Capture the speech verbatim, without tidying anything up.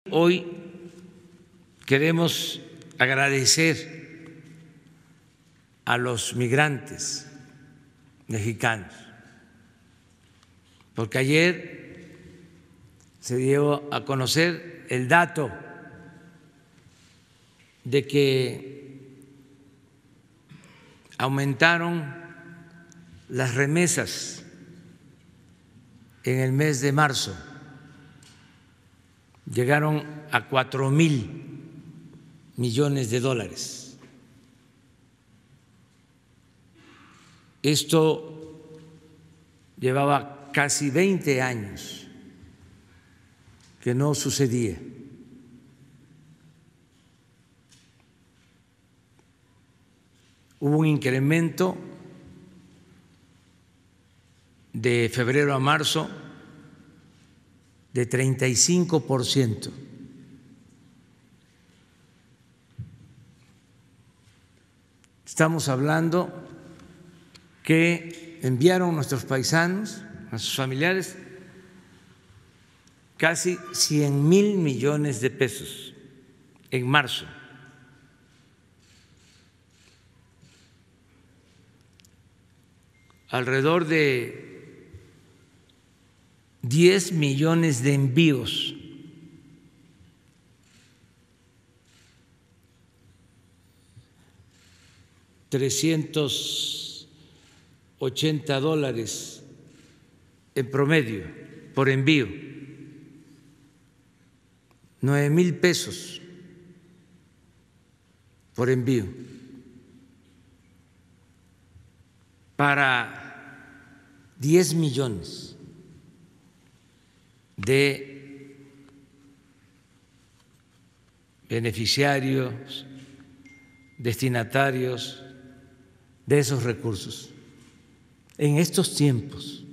Hoy queremos agradecer a los migrantes mexicanos, porque ayer se dio a conocer el dato de que aumentaron las remesas en el mes de marzo, llegaron a cuatro mil millones de dólares. Esto llevaba casi veinte años que no sucedía. Hubo un incremento de febrero a marzo de treinta y cinco por ciento. Estamos hablando que enviaron nuestros paisanos, a sus familiares, casi cien mil millones de pesos en marzo. Alrededor de diez millones de envíos. trescientos ochenta dólares en promedio por envío, nueve mil pesos por envío, para diez millones de beneficiarios, destinatarios de esos recursos. En estos tiempos